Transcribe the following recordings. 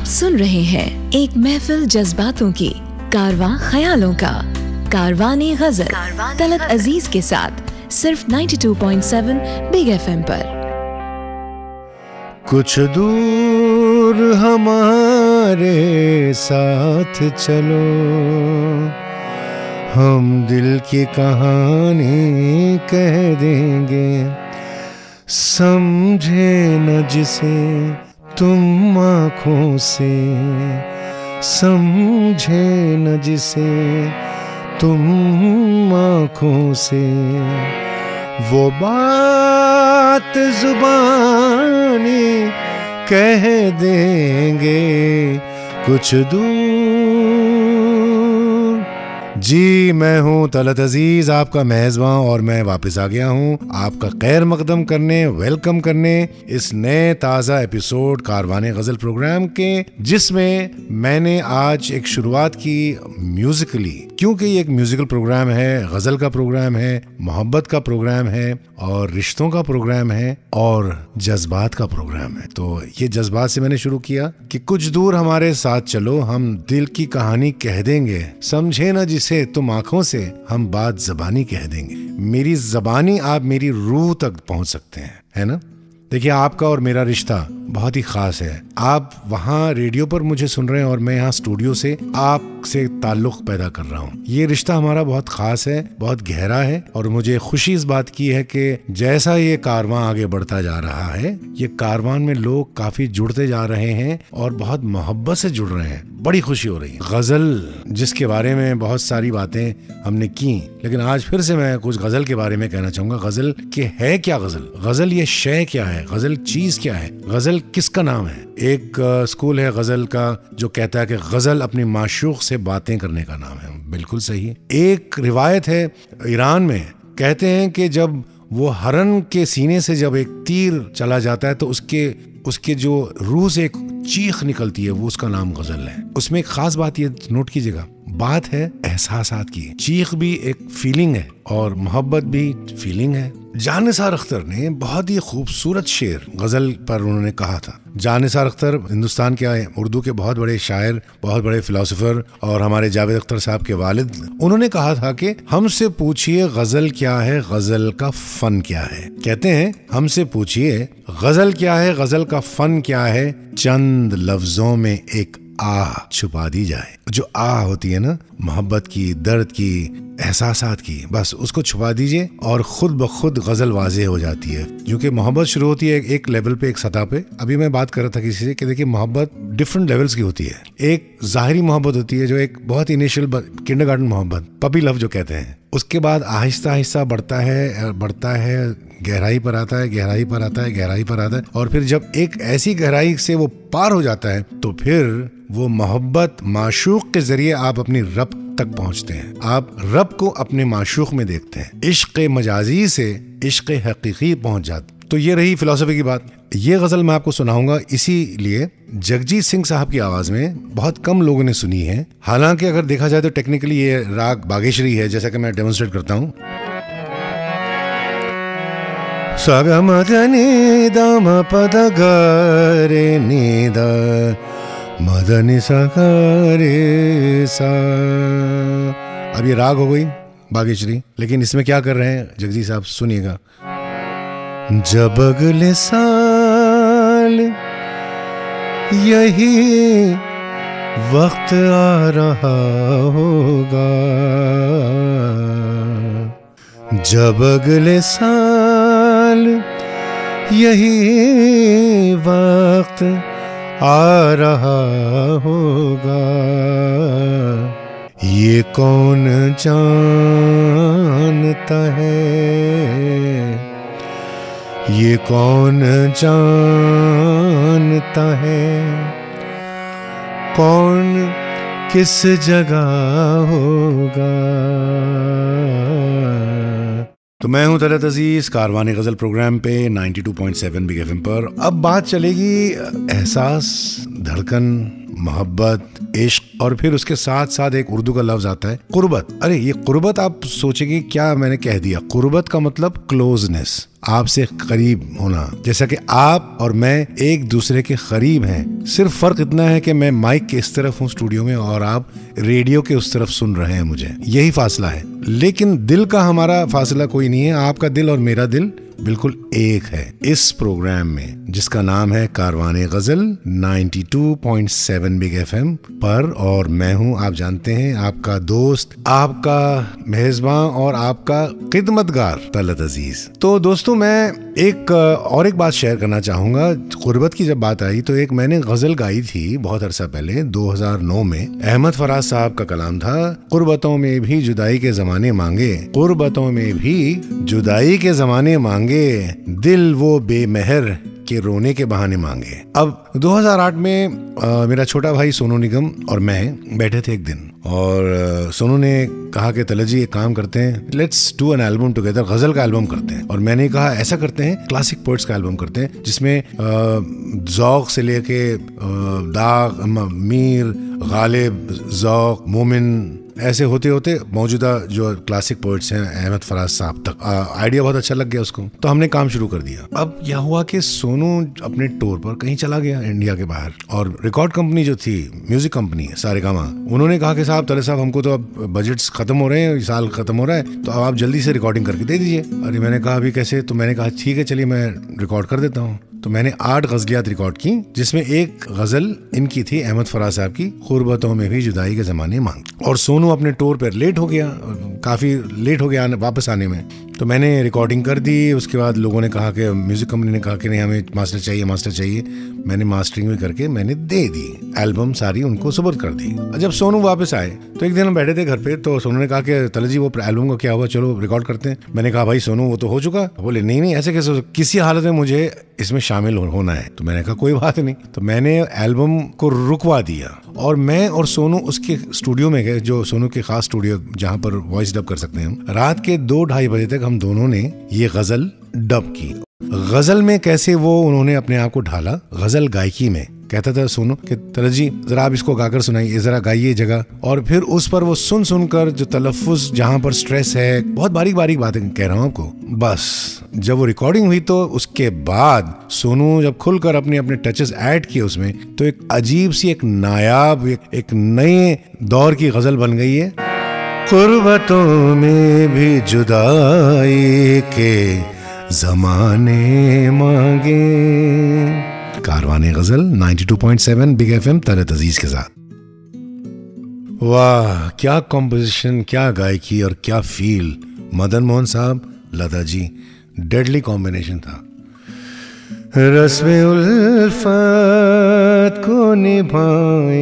सुन रहे हैं एक महफिल जज्बातों की, कारवां ख्यालों का, कारवाने गजल तलत अजीज के साथ सिर्फ 92.7 बिग FM पर। कुछ दूर हमारे साथ चलो, हम दिल की कहानी कह देंगे। समझे न जिसे तुम आँखों से, समझे न जिसे तुम आँखों से, वो बात जुबानी कह देंगे कुछ दूर। जी, मैं हूँ तलत अजीज, आपका मेज़बान, और मैं वापस आ गया हूँ आपका खैर मकदम करने, वेलकम करने इस नए ताज़ा एपिसोड कारवाने गज़ल प्रोग्राम के, जिसमें मैंने आज एक शुरुआत की म्यूजिकली, क्योंकि ये एक म्यूजिकल प्रोग्राम है, गज़ल का प्रोग्राम है, मोहब्बत का प्रोग्राम है, और रिश्तों का प्रोग्राम है, और जज्बात का प्रोग्राम है। तो ये जज्बात से मैंने शुरू किया कि कुछ दूर हमारे साथ चलो, हम दिल की कहानी कह देंगे। समझे ना जिसे तुम आंखों से, हम बात ज़बानी कह देंगे। मेरी ज़बानी आप मेरी रूह तक पहुंच सकते हैं, है ना। देखिए, आपका और मेरा रिश्ता बहुत ही खास है। आप वहाँ रेडियो पर मुझे सुन रहे हैं और मैं यहाँ स्टूडियो से आपसे ताल्लुक पैदा कर रहा हूँ। ये रिश्ता हमारा बहुत खास है, बहुत गहरा है, और मुझे खुशी इस बात की है कि जैसा ये कारवां आगे बढ़ता जा रहा है, ये कारवां में लोग काफी जुड़ते जा रहे हैं और बहुत मोहब्बत से जुड़ रहे हैं। बड़ी खुशी हो रही है। गजल, जिसके बारे में बहुत सारी बातें हमने की, लेकिन आज फिर से मैं कुछ गजल के बारे में कहना चाहूंगा। गजल के है क्या? गजल ये शय क्या है? गजल चीज क्या है? गजल किसका नाम है? एक स्कूल है गजल का जो कहता है कि गजल अपनी माशूक से बातें करने का नाम है। बिल्कुल सही है। एक रिवायत है ईरान में, कहते हैं कि जब वो हरन के सीने से जब एक तीर चला जाता है तो उसके जो रूह से एक चीख निकलती है, वो उसका नाम गजल है। उसमें एक खास बात ये नोट कीजिएगा, बात है एहसासात की। चीख भी एक फीलिंग है और मोहब्बत भी फीलिंग है। जानिसार अख्तर ने बहुत ही खूबसूरत शेर गजल पर उन्होंने कहा था। जानिसार अख्तर हिंदुस्तान के, उर्दू के बहुत बड़े शायर, बहुत बड़े फिलोसोफर, और हमारे जावेद अख्तर साहब के वालिद, उन्होंने कहा था कि हमसे पूछिए गजल क्या है, गजल का फन क्या है। कहते हैं हमसे पूछिए गजल क्या है, गजल का फन क्या है, चंद लफ्जों में एक आह छुपा दी जाए। जो आह होती है ना, मोहब्बत की, दर्द की, एहसासात की, बस उसको छुपा दीजिए और खुद ब खुद गजल वाज़े हो जाती है। क्योंकि मोहब्बत शुरू होती है एक लेवल पे, एक सतह पे। अभी मैं बात कर रहा था किसी से कि देखिए, मोहब्बत डिफरेंट लेवल्स की होती है। एक ज़ाहिरी मोहब्बत होती है जो एक बहुत इनिशियल किंडरगार्टन मोहब्बत, पपी लव जो कहते हैं। उसके बाद आहिस्ता आहिस्ता बढ़ता है, गहराई पर आता है, गहराई पर आता है, गहराई पर आता है, और फिर जब एक ऐसी गहराई से वो पार हो जाता है तो फिर वो मोहब्बत माशूक के जरिए आप अपनी रब तक पहुंचते हैं। आप रब को अपने माशूक में देखते हैं। इश्क मजाजी से इश्क हकीकी पहुंच जाते। तो ये रही फिलॉसफी की बात। ये गजल मैं आपको सुनाऊंगा इसीलिए जगजीत सिंह साहब की आवाज में, बहुत कम लोगों ने सुनी है। हालांकि अगर देखा जाए तो टेक्निकली ये राग बागेश्वरी है, जैसा कि मैं डेमोन्स्ट्रेट करता हूँ। सगमदनि दम पद गरे निद मदनि सगरे सा। अब ये राग हो गई बागेश्वरी, लेकिन इसमें क्या कर रहे हैं जगजीत साहब, सुनिएगा। जब अगले साल यही वक्त आ रहा होगा, जब अगले साल यही वक्त आ रहा होगा, ये कौन जानता है, ये कौन जानता है, कौन किस जगह होगा। तो मैं हूं तलत अजीज, कारवाने गजल प्रोग्राम पे 92.7 बिग FM पर। अब बात चलेगी एहसास, धड़कन, मोहब्बत, इश्क, और फिर उसके साथ साथ एक उर्दू का लफ्ज आता है कुर्बत। अरे ये कुर्बत, आप सोचेंगे क्या मैंने कह दिया। कुर्बत का मतलब क्लोजनेस। आपसे करीब होना, जैसा कि आप और मैं एक दूसरे के करीब हैं। सिर्फ फर्क इतना है कि मैं माइक के इस तरफ हूँ स्टूडियो में और आप रेडियो के उस तरफ सुन रहे हैं मुझे, यही फासला है। लेकिन दिल का हमारा फासला कोई नहीं है। आपका दिल और मेरा दिल बिल्कुल एक है इस प्रोग्राम में, जिसका नाम है कारवाने गजल 92.7 बिग एफएम पर। और मैं हूं, आप जानते हैं, आपका दोस्त, आपका मेहजबान और आपका खिदमतगार तलत अजीज। तो दोस्तों, मैं एक बात शेयर करना चाहूंगा। गुर्बत की जब बात आई तो एक मैंने गजल गाई थी बहुत अरसा पहले, 2009 में। अहमद फराज साहब का कलाम था, गुर्बतों में भी जुदाई के जमाने मांगे, गुर्बतों में भी जुदाई के जमाने मांगे, दिल वो बेमहर के रोने के बहाने मांगे। अब 2008 में मेरा छोटा भाई सोनू निगम और मैं बैठे थे एक दिन, और सोनू ने कहा कि तलत जी एक काम करते हैं, let's do an album together, गजल का एल्बम करते हैं। और मैंने कहा ऐसा करते हैं, क्लासिक पोएट्स का एल्बम करते हैं, जिसमें ज़ौक़ से लेके दाग, मीर, गालिब, ज़ौक़, मोमिन, ऐसे होते होते मौजूदा जो क्लासिक पोएट्स हैं अहमद फराज साहब तक। आइडिया बहुत अच्छा लग गया उसको, तो हमने काम शुरू कर दिया। अब यह हुआ कि सोनू अपने टूर पर कहीं चला गया इंडिया के बाहर, और रिकॉर्ड कंपनी जो थी, म्यूजिक कंपनी सारेगामा, उन्होंने कहा कि साहब, तले साहब, हमको तो अब बजट्स खत्म हो रहे हैं, साल खत्म हो रहा है, तो अब आप जल्दी से रिकॉर्डिंग करके दे दीजिए। अरे मैंने कहा अभी कैसे? तो मैंने कहा ठीक है, चलिए मैं रिकॉर्ड कर देता हूँ। तो मैंने 8 गजलियात रिकॉर्ड की, जिसमें एक गजल इनकी थी, अहमद फराज साहब की, गुर्बतों में भी जुदाई के जमाने मांग। और सोनू अपने टूर पर लेट हो गया, काफी लेट हो गया वापस आने में। तो मैंने रिकॉर्डिंग कर दी। उसके बाद लोगों ने कहा कि, म्यूजिक कंपनी ने कहा कि नहीं, हमें मास्टर चाहिए, मास्टर चाहिए। मैंने मास्टरिंग भी करके मैंने दे दी, एल्बम सारी उनको सुपुर्द कर दी। जब सोनू वापस आए तो एक दिन हम बैठे थे घर पे, तो सोनू ने कहा कि तलत जी वो एल्बम का क्या हुआ, चलो रिकॉर्ड करते हैं। मैंने कहा भाई सोनू, वो तो हो चुका। बोले नहीं ऐसे कैसे, किसी हालत में मुझे इसमें शामिल होना है। तो मैंने कहा कोई बात नहीं। तो मैंने एल्बम को रुकवा दिया और मैं और सोनू उसके स्टूडियो में गए, जो सोनू के खास स्टूडियो जहां पर वॉइस डब कर सकते हैं हम। रात के 2-2:30 बजे तक हम दोनों ने ये गजल डब की। गजल में कैसे वो उन्होंने अपने आप को ढाला, गजल गायकी में। कहता था सोनू कि तलत जी जरा आप इसको गाकर सुनाइए, जरा गाइए जगह। और फिर उस पर वो सुनकर जो तलफ्फुज, जहां पर स्ट्रेस है, बहुत बारीक बारीक बातें कह रहा हूं आपको। बस जब वो रिकॉर्डिंग हुई तो उसके बाद सोनू जब खुलकर अपने अपने टचेस ऐड किए उसमें, तो एक अजीब सी, एक नायाब, एक नए दौर की गजल बन गई है। गुर्बतों में भी जुदाई के जमाने मांगे। कारवाने गजल 92.7 बिग एफएम तलत अजीज के साथ। वाह, क्या कॉम्पोजिशन, क्या गायकी और क्या फील। मदन मोहन साहब, लता जी, डेडली कॉम्बिनेशन था। रस्मे उल्फत को निभाए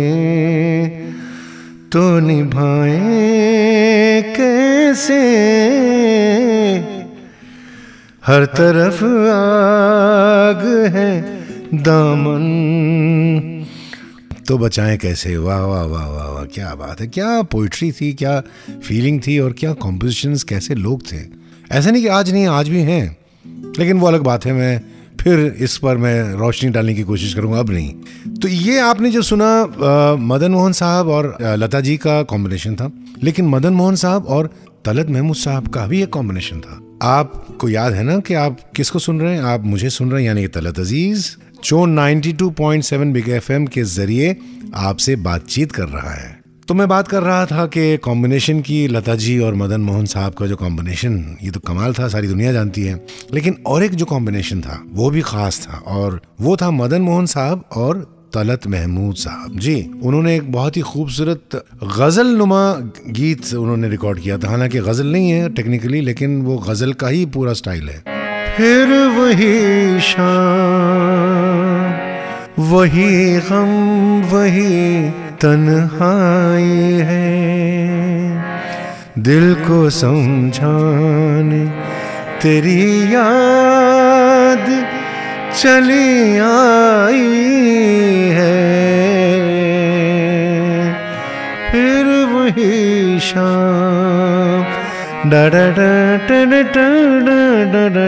तो निभाए कैसे, हर तरफ आग है दामन तो बचाएं कैसे। वाह वाह वाह वाह वाह, क्या बात है, क्या पोइट्री थी, क्या फीलिंग थी, और क्या कॉम्पोजिशंस, कैसे लोग थे। ऐसा नहीं कि आज नहीं, आज भी हैं, लेकिन वो अलग बात है। मैं फिर इस पर मैं रोशनी डालने की कोशिश करूंगा, अब नहीं। तो ये आपने जो सुना मदन मोहन साहब और लता जी का कॉम्बिनेशन था, लेकिन मदन मोहन साहब और तलत महमूद साहब का भी एक कॉम्बिनेशन था। आपको याद है ना कि आप किसको सुन रहे हैं? आप मुझे सुन रहे हैं, यानी कि तलत अजीज, जो 92.7 बिग एफएम के जरिए आपसे बातचीत कर रहा है। तो मैं बात कर रहा था कि कॉम्बिनेशन की, लता जी और मदन मोहन साहब का जो कॉम्बिनेशन, ये तो कमाल था, सारी दुनिया जानती है। लेकिन और एक जो कॉम्बिनेशन था वो भी खास था, और वो था मदन मोहन साहब और तलत महमूद साहब जी। उन्होंने एक बहुत ही खूबसूरत गजल नुमा गीत उन्होंने रिकॉर्ड किया था। हालांकि गजल नहीं है टेक्निकली, लेकिन वो गजल का ही पूरा स्टाइल है। फिर वही शाम, वही गम, वही तन्हाई है, दिल को समझाने तेरी याद चली आई है। फिर वही शाम, डा डा डा डा डा डा डा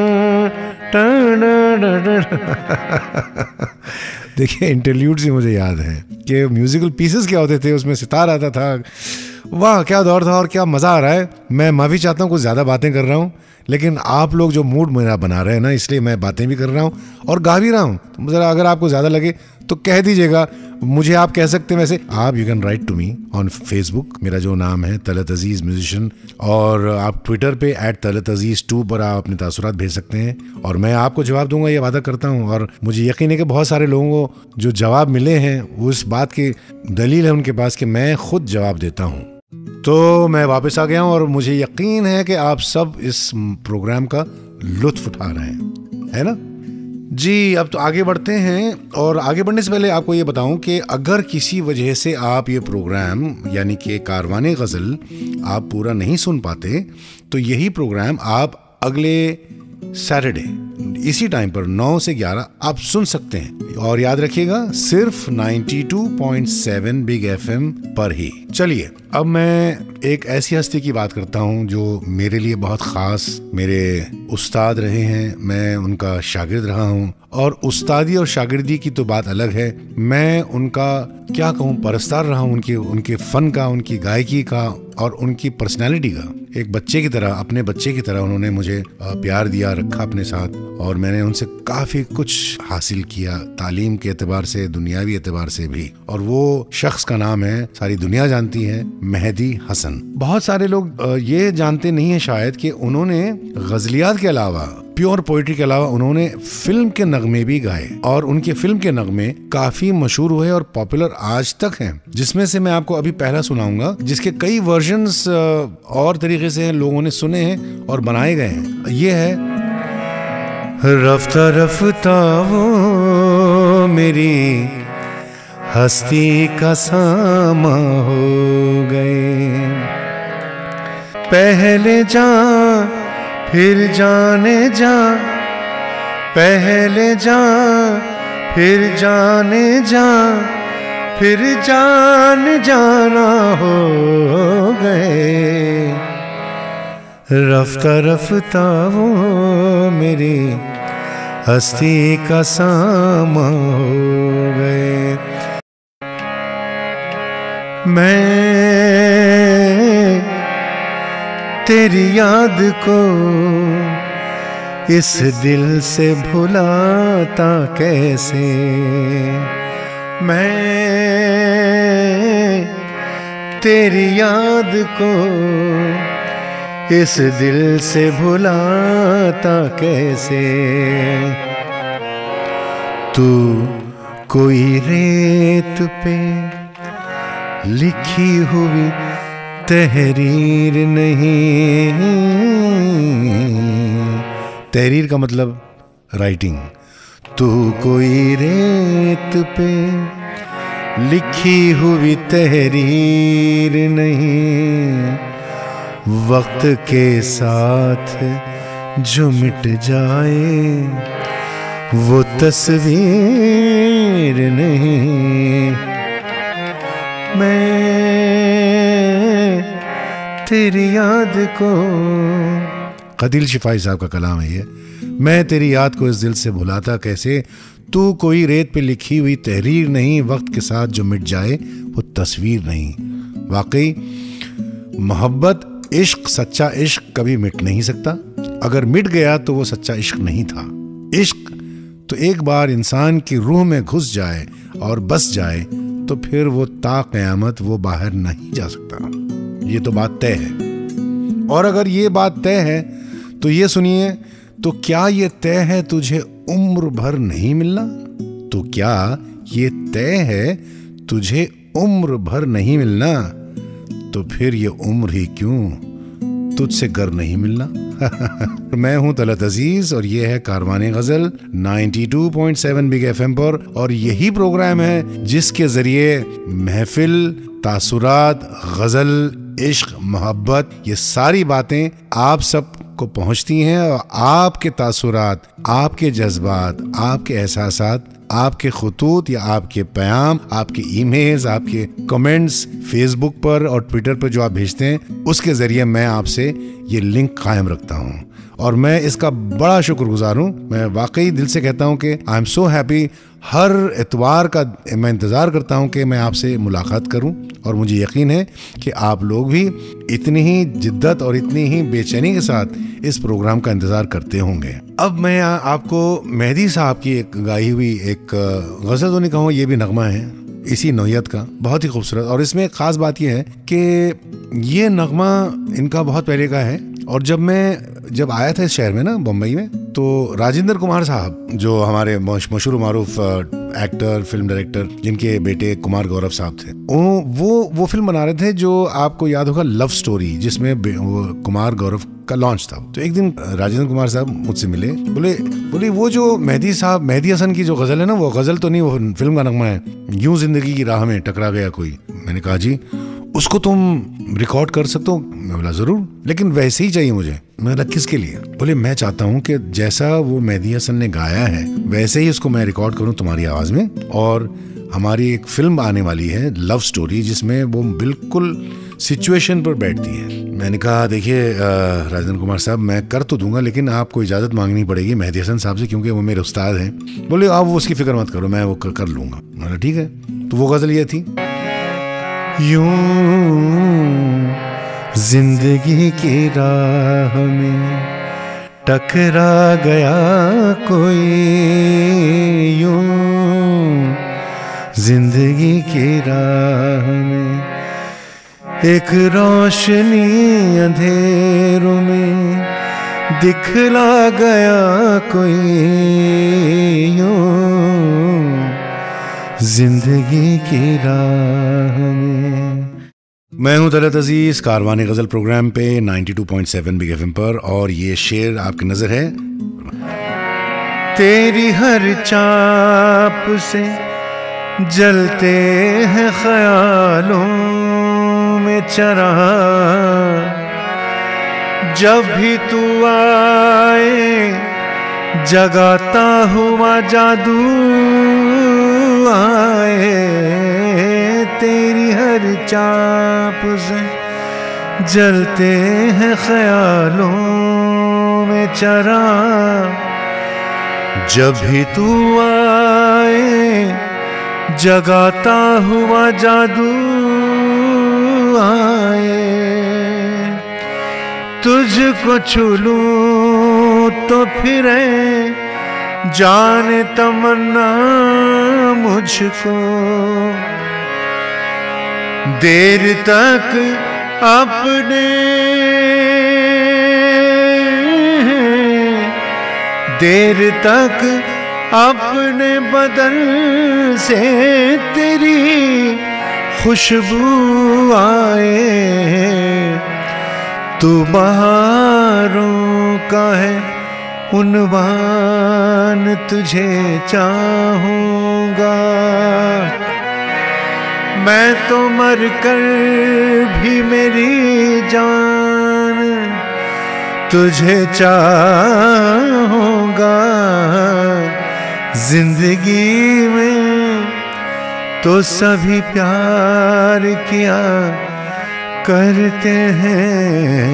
डा डा। देखिए, इंटरल्यूड्स ही मुझे याद है कि म्यूजिकल पीसेस क्या होते थे, उसमें सितार आता था वाह क्या दौर था और क्या मज़ा आ रहा है। मैं माफ़ी चाहता हूँ कुछ ज़्यादा बातें कर रहा हूँ, लेकिन आप लोग जो मूड मेरा बना रहे हैं ना, इसलिए मैं बातें भी कर रहा हूँ और गा भी रहा हूँ। तो ज़रा अगर आपको ज़्यादा लगे तो कह दीजिएगा। मुझे आप कह सकते हैं वैसे, आप you can write to me on Facebook, मेरा जो नाम है तलत अजीज़ म्यूजिशियन, और आप ट्विटर पे @तलतअजीज़2 पर आप अपने तासुरात भेज सकते हैं और मैं आपको जवाब दूंगा, ये वादा करता हूँ। और मुझे यकीन है कि बहुत सारे लोगों को जो जवाब मिले हैं उस बात की दलील है उनके पास कि मैं खुद जवाब देता हूँ। तो मैं वापस आ गया हूँ और मुझे यकीन है कि आप सब इस प्रोग्राम का लुत्फ उठा रहे हैं, है ना जी। अब तो आगे बढ़ते हैं, और आगे बढ़ने से पहले आपको ये बताऊं कि अगर किसी वजह से आप ये प्रोग्राम यानी कि कारवाने गज़ल आप पूरा नहीं सुन पाते, तो यही प्रोग्राम आप अगले सैटरडे इसी टाइम पर 9 से 11 आप सुन सकते हैं। और याद रखिएगा सिर्फ 92.7 बिग FM पर ही। चलिए अब मैं एक ऐसी हस्ती की बात करता हूँ जो मेरे लिए बहुत खास मेरे उस्ताद रहे हैं। मैं उनका शागिर्द रहा हूँ, और उस्तादी और शागिर्दी की तो बात अलग है। मैं उनका क्या कहूँ परस्तार रहा हूँ, उनके फन का, उनकी गायकी का और उनकी पर्सनालिटी का। एक बच्चे की तरह, अपने बच्चे की तरह उन्होंने मुझे प्यार दिया, रखा अपने साथ, और मैंने उनसे काफी कुछ हासिल किया, तालीम के एतबार से, दुनियावी एतबार से भी। और वो शख्स का नाम है, सारी दुनिया जानती है, मेहदी हसन। बहुत सारे लोग ये जानते नहीं है शायद कि उन्होंने गजलियात के अलावा, प्योर पोइट्री के अलावा, उन्होंने फिल्म के नगमे भी गाए, और उनके फिल्म के नगमे काफी मशहूर हुए और पॉपुलर आज तक हैं। जिसमें से मैं आपको अभी पहला सुनाऊंगा, जिसके कई वर्जन्स और तरीके से लोगों ने सुने हैं और बनाए गए हैं। ये है रफ्ता रफ्ता वो मेरी हस्ती का सामा हो गए, पहले जा फिर जाने जा, पहले जा फिर जाने जा, फिर जान जाना हो गए, रफ्ता रफ्ता वो मेरी हस्ती का सामा हो गए। मैं तेरी याद को इस दिल से भुलाता कैसे, मैं तेरी याद को इस दिल से भुलाता कैसे, तू कोई रेत पे लिखी हुई तहरीर नहीं, तहरीर का मतलब राइटिंग, तू कोई रेत पे लिखी हुई तहरीर नहीं, वक्त के साथ जो मिट जाए वो तस्वीर नहीं, मैं तेरी याद को, कदील शिफाई साहब का कलाम है ये, मैं तेरी याद को इस दिल से भुलाता कैसे, तू कोई रेत पे लिखी हुई तहरीर नहीं, वक्त के साथ जो मिट जाए वो तस्वीर नहीं। वाकई मोहब्बत, इश्क, सच्चा इश्क कभी मिट नहीं सकता। अगर मिट गया तो वो सच्चा इश्क नहीं था। इश्क तो एक बार इंसान की रूह में घुस जाए और बस जाए तो फिर वो ता क़यामत वो बाहर नहीं जा सकता। ये तो बात तय है। और अगर ये बात तय है तो ये सुनिए, तो क्या ये तय है तुझे उम्र भर नहीं मिलना? तो क्या ये तय है तुझे उम्र भर नहीं मिलना? तो फिर ये उम्र ही क्यों तुझसे घर नहीं मिलना। मैं हूं तलत अजीज और ये है कारवाने गजल 92.7 बिग FM पर, और यही प्रोग्राम है जिसके जरिए महफिल, तासुरात, गजल, इश्क, मोहब्बत, ये सारी बातें आप सब को पहुंचती हैं, और आपके तासुरात, आपके जज्बात, आपके एहसासात, आपके खुतूत या आपके पैगाम, आपके ईमेल्स, आपके कमेंट्स फेसबुक पर और ट्विटर पर जो आप भेजते हैं, उसके जरिए मैं आपसे ये लिंक कायम रखता हूँ। और मैं इसका बड़ा शुक्रगुजार हूँ। मैं वाकई दिल से कहता हूँ कि आई एम सो हैप्पी। हर इतवार का मैं इंतज़ार करता हूँ कि मैं आपसे मुलाकात करूँ, और मुझे यकीन है कि आप लोग भी इतनी ही जिद्दत और इतनी ही बेचैनी के साथ इस प्रोग्राम का इंतज़ार करते होंगे। अब मैं आपको मेहदी साहब की एक गाई हुई एक गज़ल तो नहीं कहूँ, ये भी नगमा है इसी नौयत का, बहुत ही खूबसूरत। और इसमें एक ख़ास बात यह है कि ये नगमा इनका बहुत पहले का है, और जब आया था इस शहर में ना, बम्बई में, तो राजेंद्र कुमार साहब जो हमारे मशहूर मारूफ एक्टर, फिल्म डायरेक्टर, जिनके बेटे कुमार गौरव साहब थे, वो फिल्म बना रहे थे जो आपको याद होगा, लव स्टोरी, जिसमें कुमार गौरव का लॉन्च था। तो एक दिन राजेंद्र कुमार साहब मुझसे मिले, बोले वो जो मेहदी हसन की जो गजल है ना, वो गजल तो नहीं, वो फिल्म का नगमा है, यूं जिंदगी की राह में टकरा गया कोई। मैंने कहा जी उसको तुम रिकॉर्ड कर सकते हो? मैं बोला जरूर, लेकिन वैसे ही चाहिए मुझे। मैं बोला किसके लिए? बोले मैं चाहता हूँ कि जैसा वो मेहदी हसन ने गाया है वैसे ही उसको मैं रिकॉर्ड करूँ तुम्हारी आवाज में। और हमारी एक फिल्म आने वाली है लव स्टोरी, जिसमें वो बिल्कुल सिचुएशन पर बैठती है। मैंने कहा देखिए राजेंद्र कुमार साहब, मैं कर तो दूंगा, लेकिन आपको इजाजत मांगनी पड़ेगी मेहदी हसन साहब से, क्योंकि वो मेरे उस्ताद हैं। बोले आप उसकी फिक्र मत करो, मैं वो कर लूंगा। मैंने ठीक है। तो वो गजल ये थी, यूं जिंदगी की राह में टकरा गया कोई, यूं जिंदगी की राह में एक रोशनी अंधेरों में दिखला गया कोई, यूं जिंदगी की राह में। मैं हूं तलत अजीज, कारवाने गजल प्रोग्राम पे 92.7 बिग एफएम पर, और ये शेर आपकी नजर है। तेरी हर चाप से जलते हैं ख्यालों में चराग, जब भी तू आए जगाता हुआ जादू आए। तेरी हर चाप से जलते हैं ख्यालों में चराग, जब भी तू आए जगाता हुआ जादू आए। तुझको छू लूं तो फिरे जाने तमन्ना मुझको, देर तक अपने बदन से तेरी खुशबू आए। तू बहारों का है उन्वान, तुझे चाहूंगा मैं तो मर कर भी, मेरी जान तुझे चाहूंगा। जिंदगी में तो सभी प्यार किया करते हैं,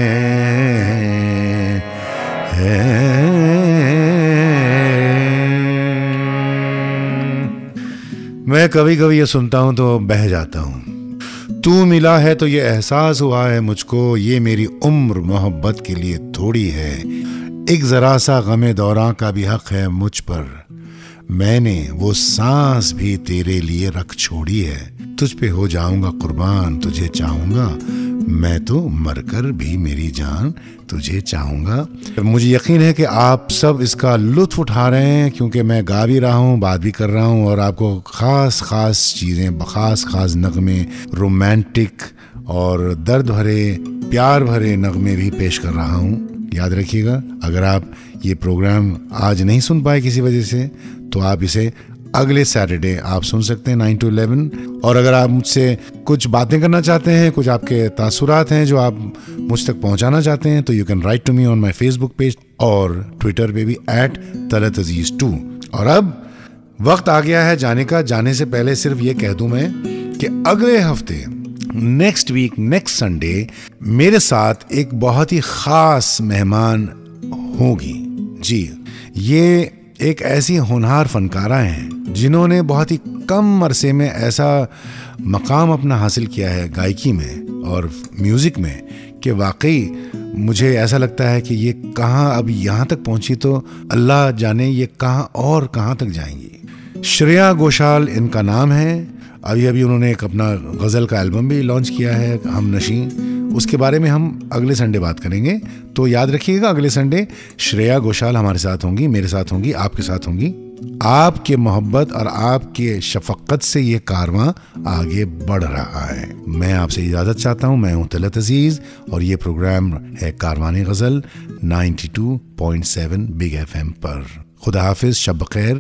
मैं कभी कभी ये सुनता हूं तो बह जाता हूं। तू मिला है तो ये एहसास हुआ है मुझको, ये मेरी उम्र मोहब्बत के लिए थोड़ी है। एक जरा सा गमे दौरां का भी हक है मुझ पर, मैंने वो सांस भी तेरे लिए रख छोड़ी है। तुझ पे हो जाऊंगा कुर्बान, तुझे चाहूंगा मैं तो मरकर भी, मेरी जान तुझे चाहूंगा। मुझे यकीन है कि आप सब इसका लुत्फ उठा रहे हैं, क्योंकि मैं गा भी रहा हूँ, बात भी कर रहा हूँ, और आपको खास चीज़ें, खास नगमे, रोमांटिक और दर्द भरे, प्यार भरे नगमे भी पेश कर रहा हूँ। याद रखिएगा, अगर आप ये प्रोग्राम आज नहीं सुन पाए किसी वजह से, तो आप इसे अगले सैटरडे आप सुन सकते हैं 9 to 11। और अगर आप मुझसे कुछ बातें करना चाहते हैं, कुछ आपके तासुरात हैं जो आप मुझ तक पहुंचाना चाहते हैं, तो you can write to me on my Facebook page और ट्विटर पे भी @talateazeez2। और अब वक्त आ गया है जाने का। जाने से पहले सिर्फ ये कह दूं मैं कि अगले हफ्ते नेक्स्ट वीक नेक्स्ट संडे मेरे साथ एक बहुत ही खास मेहमान होगी। जी, ये एक ऐसी होनहार फनकारा हैं जिन्होंने बहुत ही कम अरसे में ऐसा मकाम अपना हासिल किया है गायकी में और म्यूज़िक में कि वाकई मुझे ऐसा लगता है कि ये कहाँ अब यहाँ तक पहुँची तो अल्लाह जाने ये कहाँ तक जाएंगी। श्रेया घोषाल इनका नाम है। अभी उन्होंने एक अपना गज़ल का एल्बम भी लॉन्च किया है, हम नशी। उसके बारे में हम अगले संडे बात करेंगे, तो याद रखिएगा अगले संडे श्रेया घोषाल हमारे साथ होंगी, मेरे साथ होंगी, आपके साथ होंगी। आपके मोहब्बत और आपके शफकत से ये कारवां आगे बढ़ रहा है। मैं आपसे इजाज़त चाहता हूँ। मैं हूँ तलत अजीज़ और ये प्रोग्राम है कारवाने गज़ल 92.7 बिग FM पर। खुदा हाफिज़, शब खैर,